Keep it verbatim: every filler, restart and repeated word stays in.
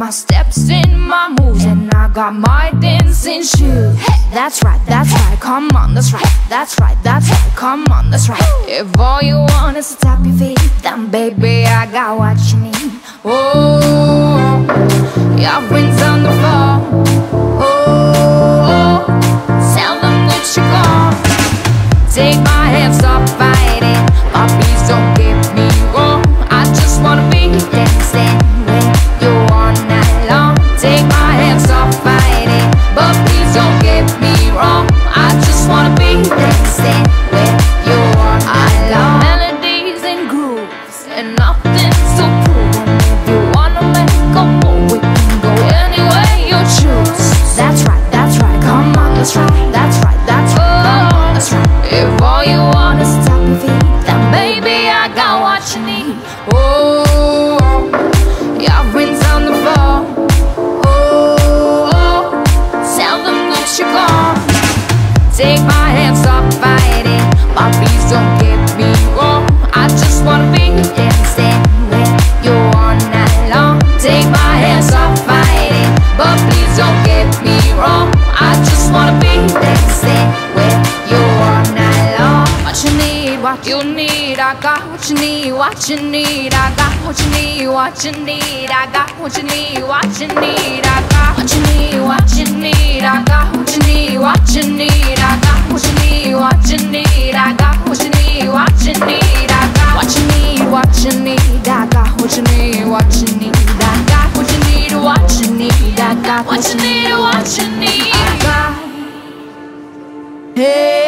my steps in my moves, and I got my dancing shoes. That's right, that's right, come on, that's right. That's right, that's right, come on, that's right. If all you want is to tap your feet, then baby, I got what you need. Oh, your friends on the floor. Oh, tell them that you're gone. Take my hand, stop fighting, but please don't get me wrong. I just wanna be dancing with you all night long. Take my hand, stop fighting, but please don't get me wrong. I just wanna be dancing with you all night long. Melodies and grooves and nothing to prove. And if you wanna make a move, we can go any way you choose. That's right, that's right, come on, that's right. That's right, that's right, come on, that's right. If all you want is to tap your feet, then baby, I got what you need. Oh, your friends on the floor. Oh, tell them that you're gone. Take my hand, stop fighting, but please don't get me wrong. I just wanna be dancing with you all night long. Take my hand, stop fighting, but please don't get me wrong. I just wanna be dancing with you all night long. What you need, what you need, I got what you need. What you need, I got what you need. What you need, I got what you need. What you need, I got what you need. What you need, I got what you need. What you need, I got what you need. What you need, I got what you need. What you need, I got what you need. What you need, I got what you need. What you need, I got what you need. What you need, I got what you need. What you need, I got. Hey.